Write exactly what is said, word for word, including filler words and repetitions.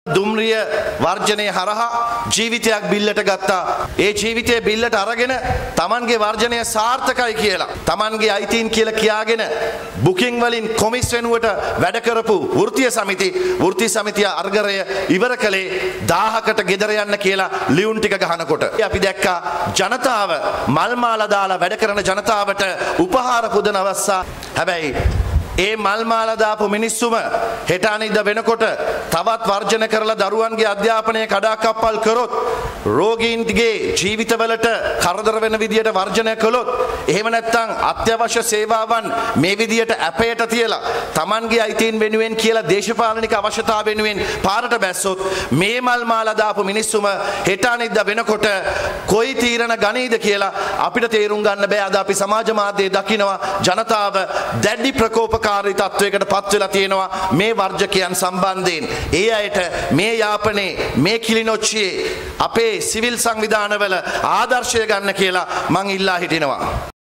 දුම්රිය වර්ජනය හරහා ජීවිතයක් බිල්ලට ගත්තා. ඒ ජීවිතයේ බිල්ලට අරගෙන Tamanගේ වර්ජනය සාර්ථකයි කියලා Tamanගේ අයිතීන් කියලා කියාගෙන බුකින් වලින් කොමිස් වෙනුවට වැඩ කරපු වෘත්තීය සමිති වෘත්තීය සමිතිය අර්ගරය ඉවර කළේ දාහකට ගෙදර යන්න කියලා ලියුම් ටික ගහනකොට අපි දැක්කා ජනතාව මල් මාලා දාලා වැඩ කරන ජනතාවට උපහාර පුදන අවස්ථා. හැබැයි ඒ මල් මාලා දාපු මිනිස්සුම හෙට අනිද්දා වෙනකොට තවත් වර්ජන කරලා දරුවන්ගේ අධ්‍යාපනය කඩාකප්පල් කරොත් රෝගීන්ගේ ජීවිතවලට කරදර වෙන විදියට වර්ජනය කළොත් එහෙම නැත්නම් අත්‍යවශ්‍ය සේවාවන් මේ විදියට අපේට තියලා Tamanගේ අයිතීන් වෙනුවෙන් කියලා දේශපාලනික අවශ්‍යතාව වෙනුවෙන් පාරට බැස්සොත් මේ මල් මාලා දාපු මිනිස්සුම හෙට අනිද්දා වෙනකොට කොයි තීරණ ගනීද කියලා අපිට තේරුම් ගන්න බෑ. අද අපි සමාජ මාධ්‍යයේ දකිනවා ජනතාව දැඩි ප්‍රකෝපක කාර්ය තත්වයකට පත් වෙලා තියෙනවා මේ වර්ජකයන් සම්බන්ධයෙන්. ඒ අයට මේ යාපනයේ මේ කිලිනොච්චියේ අපේ සිවිල් සංවිධානවල ආදර්ශය ගන්න කියලා මං ඉල්ලා හිටිනවා.